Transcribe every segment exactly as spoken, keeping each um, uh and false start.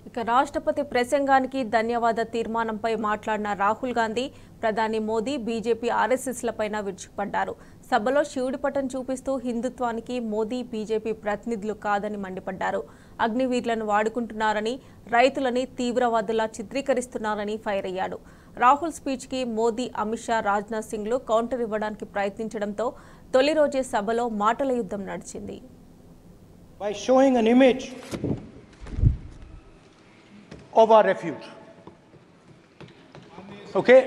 ఇక రాష్ట్రపతి ప్రసంగానికి ధన్యవాద తీర్మానంపై మాట్లాడిన రాహుల్ గాంధీ ప్రధాని మోదీ బీజేపీ ఆర్ఎస్ఎస్లపైన విరుచుకుపడ్డారు. సభలో శివుడి పటం చూపిస్తూ హిందుత్వానికి మోదీ బీజేపీ ప్రతినిధులు కాదని మండిపడ్డారు. అగ్నివీర్లను వాడుకుంటున్నారని, రైతులని తీవ్రవాదులా చిత్రీకరిస్తున్నారని ఫైర్ అయ్యాడు. రాహుల్ స్పీచ్కి మోదీ, అమిత్ షా, రాజ్నాథ్ సింగ్లు కౌంటర్ ఇవ్వడానికి ప్రయత్నించడంతో తొలి రోజే సభలో మాటల యుద్ధం నడిచింది. By showing an image of our refuge. Okay?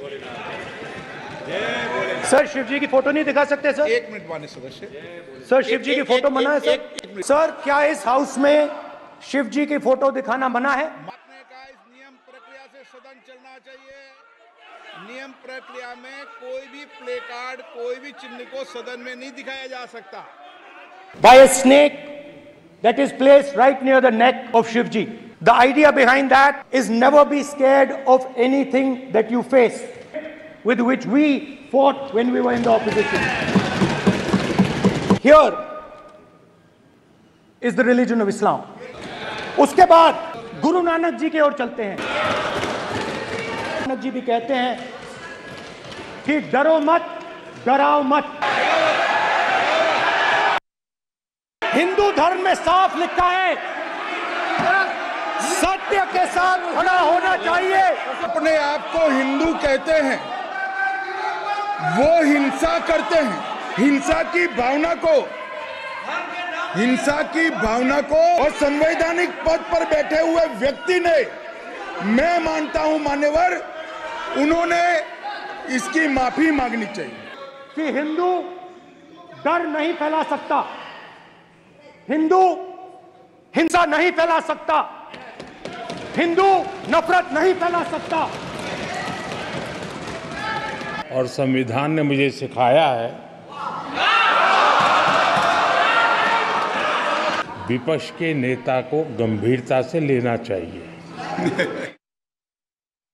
Sir Shiv ji की फोटो नहीं दिखा सकते सर? एक मिनट माननीय सदस्य। सर शिव जी की फोटो मना है सर? सर क्या इस हाउस में शिव जी की फोटो दिखाना मना है? आपने कहा इस नियम प्रक्रिया से सदन चलना चाहिए। नियम प्रक्रिया में कोई भी प्ले कार्ड, कोई भी चिन्ह को सदन में नहीं दिखाया जा सकता। By a snake that is placed right near the neck of Shiv ji. The idea behind that is never be scared of anything that you face, with which we fought when we were in the opposition. Here is the religion of Islam. उसके बाद गुरु नानक जी की ओर चलते हैं. नानक जी भी कहते हैं कि डरो मत, डराओ मत. हिंदू धर्म में साफ लिखा है सत्य के साथ खड़ा होना चाहिए. अपने आप को हिंदू कहते हैं, वो हिंसा करते हैं. हिंसा की भावना को हिंसा की भावना को और संवैधानिक पद पर बैठे हुए व्यक्ति ने, मैं मानता हूं मान्यवर, उन्होंने इसकी माफी मांगनी चाहिए. कि हिंदू डर नहीं फैला सकता, हिंदू हिंसा नहीं फैला सकता, हिंदू नफरत नहीं फैला सकता. और संविधान ने मुझे सिखाया है विपक्ष के नेता को गंभीरता से लेना चाहिए.